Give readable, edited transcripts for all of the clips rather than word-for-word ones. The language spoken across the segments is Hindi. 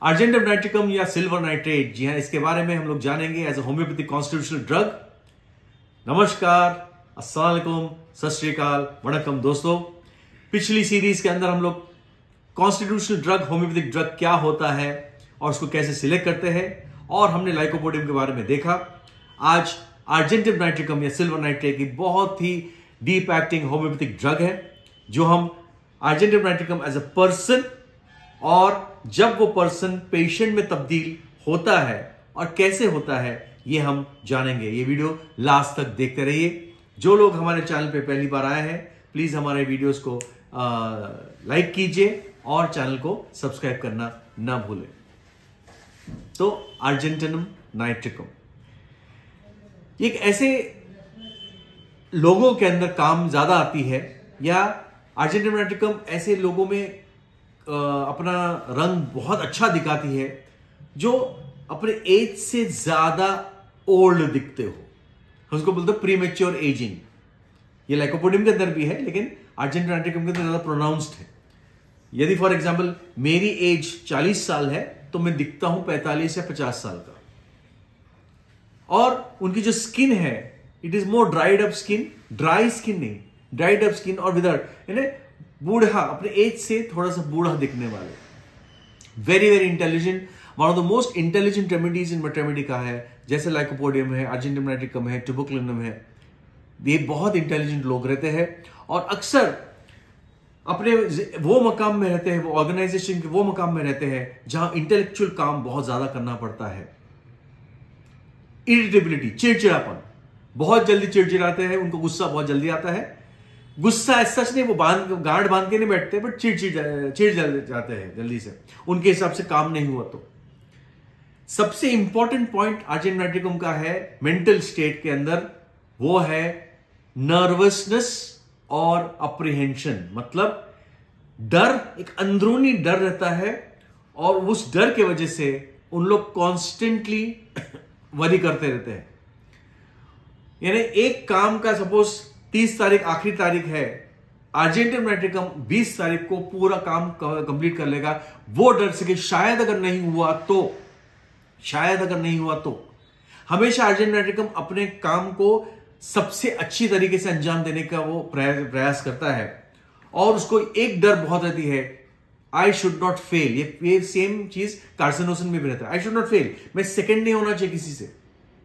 अर्जेंटम नाइट्रिकम या सिल्वर नाइट्रेट, जी हाँ, इसके बारे में हम लोग जानेंगे as a homeopathic constitutional drug. नमस्कार, अस्सलाम वालेकुम, सत श्री अकाल, वणक्कम दोस्तों। पिछली सीरीज के अंदर हम लोग कॉन्स्टिट्यूशनल ड्रग, होम्योपैथिक ड्रग क्या होता है और उसको कैसे सिलेक्ट करते हैं, और हमने लाइकोपोडियम के बारे में देखा। आज अर्जेंटम नाइट्रिकम या सिल्वर नाइट्रेट की बहुत ही डीप एक्टिंग होम्योपैथिक ड्रग है, जो हम argentum nitricum as a person और जब वो पर्सन पेशेंट में तब्दील होता है और कैसे होता है, ये हम जानेंगे। ये वीडियो लास्ट तक देखते रहिए। जो लोग हमारे चैनल पे पहली बार आए हैं, प्लीज हमारे वीडियोस को लाइक कीजिए और चैनल को सब्सक्राइब करना ना भूलें। तो अर्जेंटम नाइट्रिकम एक ऐसे लोगों के अंदर काम ज्यादा आती है, या अर्जेंटम नाइट्रिकम ऐसे लोगों में अपना रंग बहुत अच्छा दिखाती है जो अपने एज से ज्यादा ओल्ड दिखते हो। उसको बोलते हैं प्रीमेच्योर एजिंग। ये लाइकोपोडियम के अंदर भी है, लेकिन अर्जेंटम नाइट्रिकम के अंदर ज्यादा प्रोनाउंस्ड है। यदि फॉर एग्जांपल मेरी एज 40 साल है तो मैं दिखता हूं 45 या 50 साल का। और उनकी जो स्किन है, it is more dried up skin, dry skin नहीं, ड्राइड अप स्किन और विदर्ड, यानी बूढ़ा, अपने एज से थोड़ा सा बूढ़ा दिखने वाले। Very very intelligent. One of the most intelligent remedies in maternity का है, जैसे लाइकोपोडियम है, अर्जेंटम नाइट्रिकम है, ट्यूबरकुलिनम है। ये बहुत इंटेलिजेंट लोग रहते हैं और अक्सर अपने वो मकाम में रहते हैं, वो ऑर्गेनाइजेशन के वो मकाम में रहते हैं जहां इंटेलेक्चुअल काम बहुत ज्यादा करना पड़ता है। इरिटेबिलिटी, चिड़चिड़ापन, बहुत जल्दी चिड़चिड़ाते हैं, उनको गुस्सा बहुत जल्दी आता है। गुस्सा ऐसा नहीं, वो गांड बांध के नहीं बैठते, बट चिड़ जाते हैं जल्दी से, उनके हिसाब से काम नहीं हुआ तो। सबसे इंपॉर्टेंट पॉइंट अर्जेंटम नाइट्रिकम का है मेंटल स्टेट के अंदर, वो है नर्वसनेस और अप्रीहेंशन। मतलब डर, एक अंदरूनी डर रहता है और उस डर की वजह से उन लोग कॉन्स्टेंटली वरी करते रहते हैं। यानी एक काम का सपोज 30 तारीख आखिरी तारीख है, अर्जेंटम नाइट्रिकम 20 तारीख को पूरा काम कंप्लीट कर लेगा। वो डर से कि शायद अगर नहीं हुआ तो हमेशा अर्जेंटम नाइट्रिकम अपने काम को सबसे अच्छी तरीके से अंजाम देने का वो प्रयास करता है। और उसको एक डर बहुत रहती है, आई शुड नॉट फेल। ये सेम चीज कार्सिनोसिन में भी रहता है, आई शुड नॉट फेल, मैं सेकंड नहीं होना चाहिए किसी से।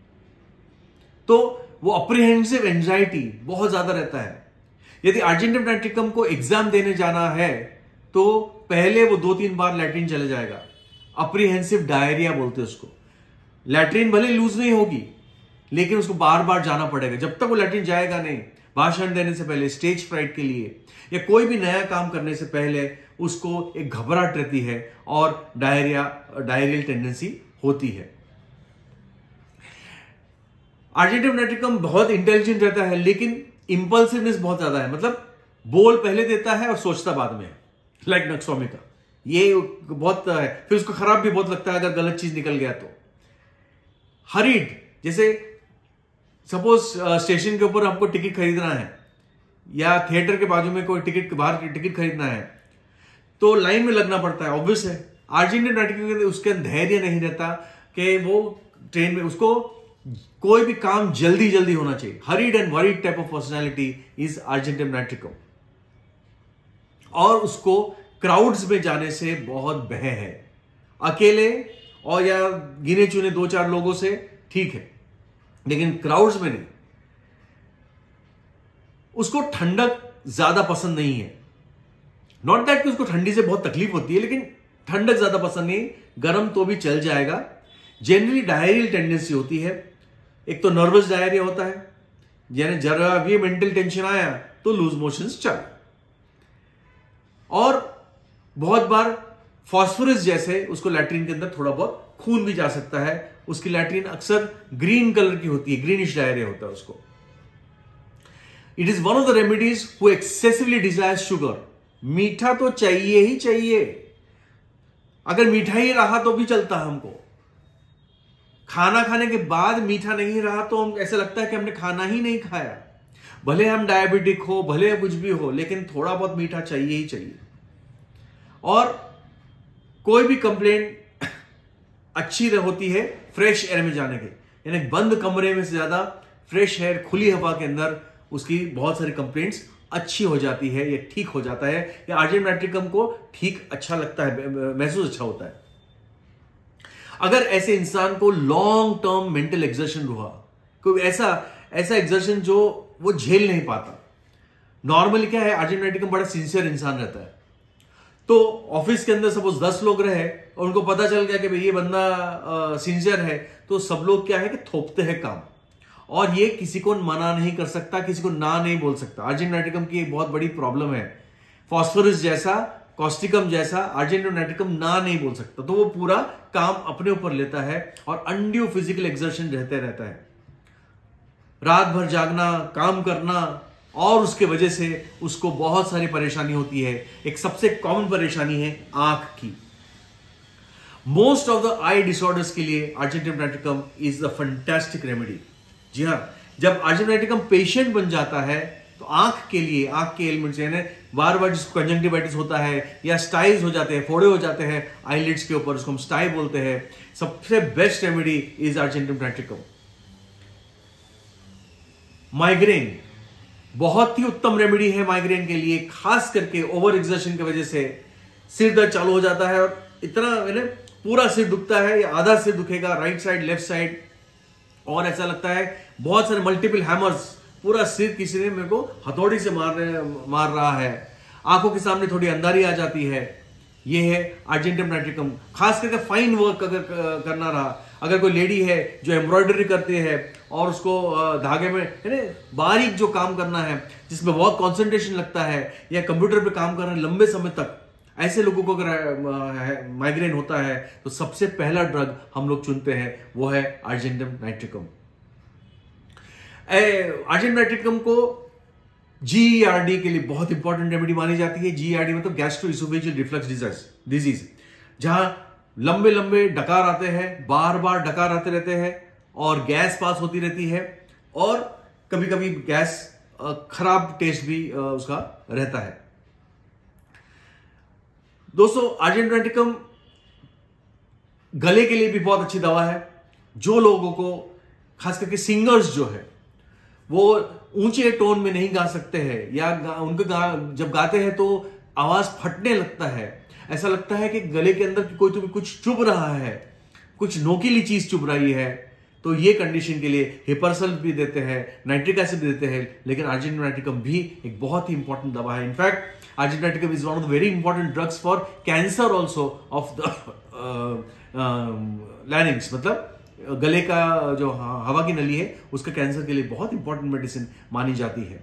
तो वो अप्रीहेंसिव एंजाइटी बहुत ज्यादा रहता है। यदि अर्जेंटम नाइट्रिकम को एग्जाम देने जाना है तो पहले वो 2-3 बार लैट्रिन चले जाएगा। अप्रीहेंसिव डायरिया बोलते हैं उसको। लैट्रिन भले लूज नहीं होगी, लेकिन उसको बार बार जाना पड़ेगा। जब तक वो लैट्रिन जाएगा नहीं, भाषण देने से पहले, स्टेज फ्राइट के लिए, या कोई भी नया काम करने से पहले उसको एक घबराहट रहती है और डायरियल टेंडेंसी होती है। अर्जेंटम नाइट्रिकम बहुत इंटेलिजेंट रहता है, लेकिन इंपल्सिवनेस बहुत ज्यादा है। मतलब बोल पहले देता है और सोचता बाद में, लाइक नक्सवामी का। ये बहुत है। फिर उसको खराब भी बहुत लगता है अगर गलत चीज निकल गया तो। हरीड, जैसे सपोज स्टेशन के ऊपर हमको टिकट खरीदना है, या थिएटर के बाजू में कोई बाहर टिकट खरीदना है, तो लाइन में लगना पड़ता है, ऑब्वियस है। अर्जेंटम नाइट्रिकम उसके धैर्य नहीं रहता कि वो ट्रेन में, उसको कोई भी काम जल्दी जल्दी होना चाहिए। Hurried and worried type of personality is argentum nitricum. और उसको क्राउड्स में जाने से बहुत भय है। अकेले और या गिने चुने 2-4 लोगों से ठीक है, लेकिन क्राउड्स में नहीं। उसको ठंडक ज्यादा पसंद नहीं है। नॉट दैट कि उसको ठंडी से बहुत तकलीफ होती है, लेकिन ठंडक ज्यादा पसंद नहीं। गर्म तो भी चल जाएगा। जनरली डायरियल टेंडेंसी होती है। एक तो नर्वस डायरिया होता है, यानी जरा भी मेंटल टेंशन आया तो लूज मोशंस चल। और बहुत बार फास्फोरस जैसे उसको लैट्रिन के अंदर थोड़ा बहुत खून भी जा सकता है। उसकी लैट्रिन अक्सर ग्रीन कलर की होती है, ग्रीनिश डायरिया होता है उसको। It is one of the remedies who excessively desires sugar. मीठा तो चाहिए ही चाहिए। अगर मीठा ही रहा तो भी चलता है हमको। खाना खाने के बाद मीठा नहीं रहा तो हम ऐसा लगता है कि हमने खाना ही नहीं खाया। भले हम डायबिटिक हो, भले कुछ भी हो, लेकिन थोड़ा बहुत मीठा चाहिए ही चाहिए। और कोई भी कंप्लेंट अच्छी होती है फ्रेश एयर में जाने के, यानी बंद कमरे में से ज्यादा फ्रेश एयर, खुली हवा के अंदर उसकी बहुत सारी कंप्लेंट्स अच्छी हो जाती है, या ठीक हो जाता है, या आर्जेनिक नाइट्रिकम को ठीक अच्छा लगता है, महसूस अच्छा होता है। अगर ऐसे इंसान को लॉन्ग टर्म मेंटल एक्सर्शन हुआ, कोई ऐसा एक्सर्शन जो वो झेल नहीं पाता, नॉर्मली क्या है, आर्जेनिक नाइट्रिकम बड़ा सिंसियर इंसान रहता है, तो ऑफिस के अंदर सपोज 10 लोग रहे और उनको पता चल गया कि भाई ये बंदा सिंसियर है, तो सब लोग क्या है कि थोपते हैं काम, और ये किसी को मना नहीं कर सकता, किसी को ना नहीं बोल सकता। आर्जेनिक नाइट्रिकम की एक बहुत बड़ी प्रॉब्लम है, फॉस्फोरस जैसा, कॉस्टिकम जैसा आर्जेनिक नाइट्रिकम ना नहीं बोल सकता, तो वो पूरा काम अपने ऊपर लेता है और अनड्यू फिजिकल एक्सर्शन रहता है, रात भर जागना, काम करना, और उसके वजह से उसको बहुत सारी परेशानी होती है। एक सबसे कॉमन परेशानी है आंख की। Most of the eye disorders के लिए argentum nitricum is the fantastic remedy. जी हाँ, जब आर्जेनिक नाइट्रिकम पेशेंट बन जाता है तो आंख के लिए, आंख के एलिमेंट्स यानी बार बार जिसको कंजंक्टिवाइटिस होता है या स्टाइज हो जाते हैं, फोड़े हो जाते हैं आईलिड्स के ऊपर, उसको हम स्टाई बोलते हैं, सबसे best remedy is argentum nitricum. Migraine बहुत ही उत्तम रेमेडी है माइग्रेन के लिए, खास करके ओवर एक्सर्शन की वजह से सिर दर्द चालू हो जाता है और इतना पूरा सिर दुखता है, या आधा सिर दुखेगा, राइट साइड, लेफ्ट साइड, और ऐसा लगता है बहुत सारे मल्टीपल हैमर्स, पूरा सिर किसी ने मेरे को हथौड़ी से मार रहा है, आंखों के सामने थोड़ी अंधारी आ जाती है। ये है आर्जेनिक नाइट्रिकम। खास करके फाइन वर्क अगर करना रहा, अगर कोई लेडी है जो एम्ब्रॉयडरी करती है और उसको धागे में बारीक जो काम करना है जिसमें बहुत कंसंट्रेशन लगता है, या कंप्यूटर पे काम करना है लंबे समय तक, ऐसे लोगों को अगर माइग्रेन होता है तो सबसे पहला ड्रग हम लोग चुनते हैं वो है आर्जेनिक नाइट्रिकम। आर्जेनिक नाइट्रिकम को GERD के लिए बहुत इंपॉर्टेंट रेमेडी मानी जाती है। GERD मतलब गैस्ट्रोइसोफेजियल रिफ्लक्स डिजीज, जहां लंबे लंबे डकार आते हैं, बार बार डकार आते रहते हैं और गैस पास होती रहती है, और कभी कभी गैस खराब टेस्ट भी उसका रहता है। दोस्तों, आर्जेनिक नाइट्रिकम गले के लिए भी बहुत अच्छी दवा है। जो लोगों को, खास करके सिंगर्स जो है वो ऊंचे टोन में नहीं गा सकते हैं, या उनको जब गाते हैं तो आवाज फटने लगता है, ऐसा लगता है कि गले के अंदर कोई तो कुछ चुभ रहा है, कुछ नोकीली चीज चुभ रही है, तो ये कंडीशन के लिए हिपरसल भी देते हैं, नाइट्रिक एसिड देते हैं, लेकिन आर्जेनिक नाइट्रिकम भी एक बहुत ही इंपॉर्टेंट दवा है। In fact argentum nitricum is one of the very important drugs for cancer also of the larynx, मतलब गले का जो हवा की नली है उसका कैंसर के लिए बहुत इंपॉर्टेंट मेडिसिन मानी जाती है।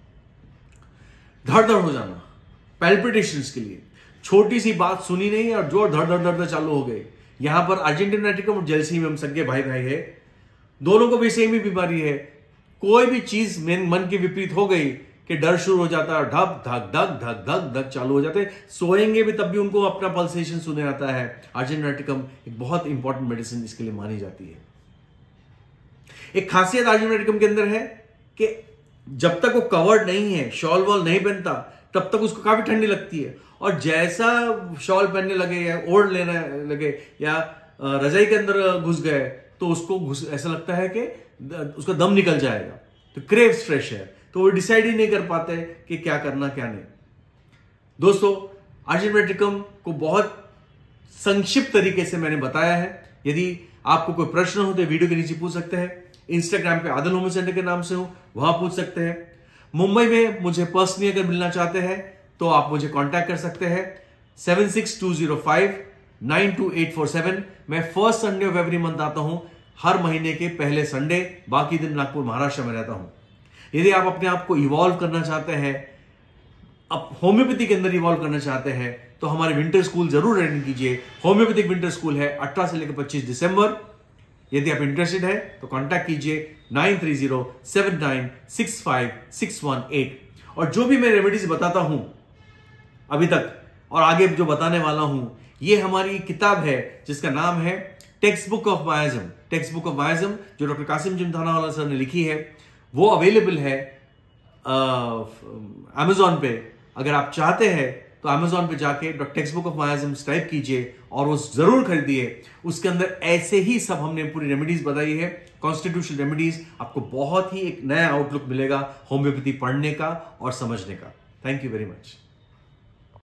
धड़ धड़ हो जाना, पैल्पिटेशंस के लिए, छोटी सी बात सुनी नहीं और जो धड़ धड़ धड़ चालू हो गए, यहां पर आर्जेनिक नाइट्रिकम और जेलसीमियम सगे भाई भाई है, दोनों को भी सेम ही बीमारी है। कोई भी चीज मन के विपरीत हो गई कि डर शुरू हो जाता है, ढक धक धक धक धक धक चालू हो जाते, सोएंगे भी तब भी उनको अपना पल्सेशन सुने आता है। आर्जेनिक नाइट्रिकम एक बहुत इंपॉर्टेंट मेडिसिन इसके लिए मानी जाती है। एक खासियत आर्जेनिक नाइट्रिकम के अंदर है कि जब तक वो कवर्ड नहीं है, शॉल वॉल नहीं पहनता, तब तक उसको काफी ठंडी लगती है, और जैसा शॉल पहनने लगे या ओढ़ लेने लगे या रजाई के अंदर घुस गए तो उसको ऐसा लगता है कि उसका दम निकल जाएगा, तो क्रेव्स फ्रेश एयर, तो वो डिसाइड ही नहीं कर पाते कि क्या करना क्या नहीं। दोस्तों, आर्जेनिक नाइट्रिकम को बहुत संक्षिप्त तरीके से मैंने बताया है। यदि आपको कोई प्रश्न हो तो वीडियो के नीचे पूछ सकते हैं। इंस्टाग्राम पे आदल होम्यो सेंटर के नाम से हूं, वहां पूछ सकते हैं। मुंबई में मुझे पर्सनली अगर मिलना चाहते हैं तो आप मुझे कांटेक्ट कर सकते हैं 7620592847। मैं first Sunday of every month आता हूं, हर महीने के पहले संडे, बाकी दिन नागपुर महाराष्ट्र में रहता हूं। यदि आप अपने आप को इवॉल्व करना चाहते हैं, अब होम्योपैथी के अंदर इवॉल्व करना चाहते हैं, तो हमारे विंटर स्कूल जरूर अटेंड कीजिए। होम्योपैथिक विंटर स्कूल है 18 से लेकर 25 दिसंबर। यदि आप इंटरेस्टेड है तो कांटेक्ट कीजिए 9307965618। और जो भी मैं रेमेडीज बताता हूं अभी तक और आगे जो बताने वाला हूं, ये हमारी किताब है जिसका नाम है text book of miasm. Text book of miasm जो डॉक्टर कासिम जिमखानावाला सर ने लिखी है, वो अवेलेबल है अमेज़ॉन पे। अगर आप चाहते हैं तो अमेजोन पे जाके text book of miasms type कीजिए और वो जरूर खरीदिए। उसके अंदर ऐसे ही सब हमने पूरी रेमेडीज बताई है, कॉन्स्टिट्यूशनल रेमेडीज। आपको बहुत ही एक नया आउटलुक मिलेगा होम्योपैथी पढ़ने का और समझने का। Thank you very much.